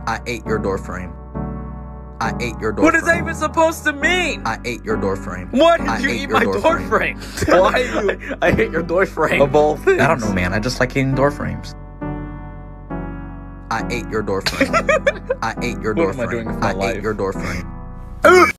I ate your door frame. I ate your door frame. What is that even supposed to mean? I ate your door frame. What? Did I you ate eat your my door door frame. frame? Why you? I hate your door frame. Of all things. I don't know, man. I just like eating door frames. I ate your door frame. I ate your door What am I frame. doing with my I ate life? your door frame.